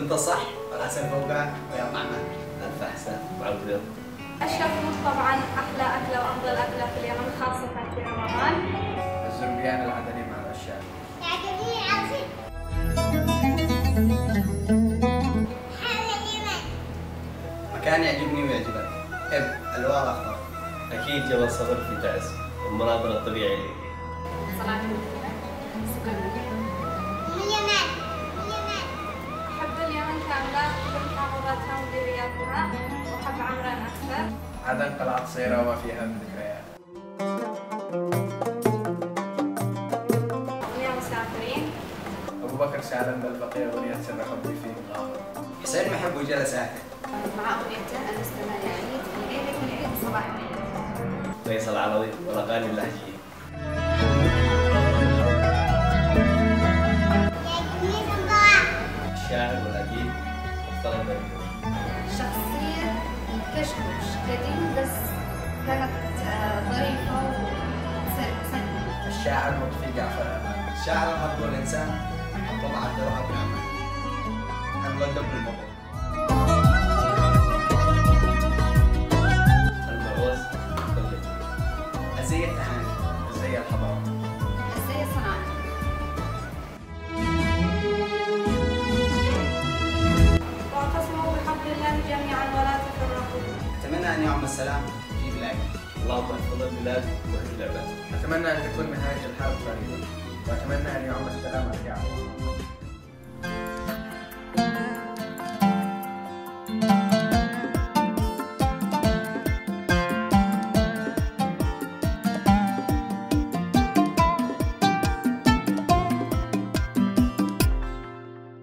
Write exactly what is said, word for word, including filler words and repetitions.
كنت صح، العسل فوقها ويا طعمها. ألف أحسن. معقول. أشرف فود طبعا أحلى أكلة وأفضل أكلة في اليمن خاصة في رمضان. الزربيان العدني مع الأشياء. يعجبني العصير. حلوى اليمن. مكان يعجبني ويعجبك. إب الوان أخضر. أكيد جبل صخر في تعز والمناظر الطبيعية اللي فيه. صلاة المدينة. سكن اليمن. اليمن. أحب اليمن كاملة بمحافظاتها ومديرياتها وأحب عمران أكثر. عدن قلعة صغيرة وما فيها من ذكريات. أغنية مسافرين. أبو بكر سالم بالبقية أغنية سر حبي فيه غامر. حسين محب وجلساته. مع أغنيته المستمع العيد في ليلة العيد صباح العيد. فيصل العربي والأغاني اللهجية. يعجبني صباح. الشاعر والأديب مفترض الدين. شخصية كشكش قديم بس كانت ظريفة وسنة. الشاعر لطفي جعفر. الشاعر الأرض والإنسان عبد الله عبد الوهاب نعمة. الملقب بالمطر. المعوز كله. الزي التهاني. زي الحضارة. الزي الصناعي. واعتصموا بحبل الله جميعا ولا تفرقوا. أتمنى أن يعم السلام في بلادي. اللهم احفظ البلاد واهد العباد. أتمنى أن تكون نهاية الحرب قريبا، وأتمنى أن يعم السلام على الشعب.